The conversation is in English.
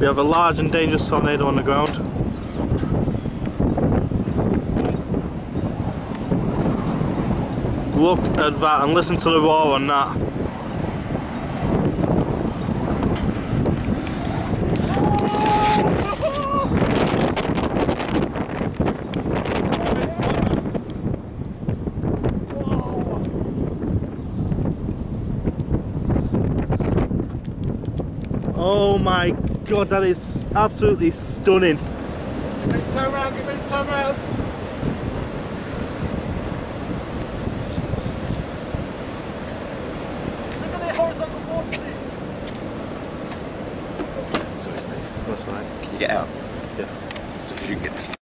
We have a large and dangerous tornado on the ground. Look at that and listen to the roar on that. Oh my god, that is absolutely stunning. Give it so round, give it so round. Look at the horizontal vortices. Sorry, Steve. That's right. Can you get out? Yeah. So you can get